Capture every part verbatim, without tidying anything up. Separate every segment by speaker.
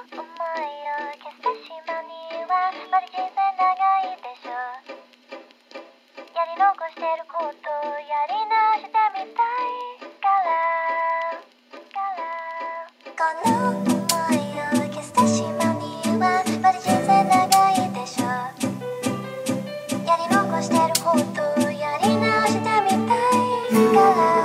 Speaker 1: 思いを消してしまうにはまだ人生長いでしょ。やり残してることをやり直してみたいからこの想いを消してしまうにはまだ人生長いでしょ。やり残してることをやり直してみたいから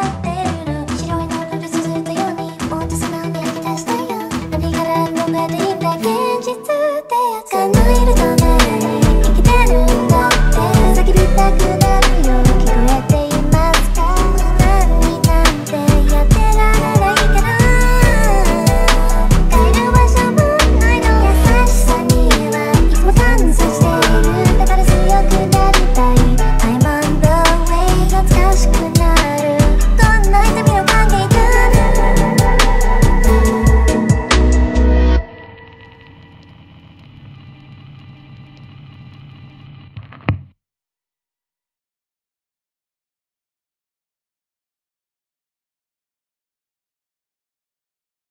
Speaker 1: Ready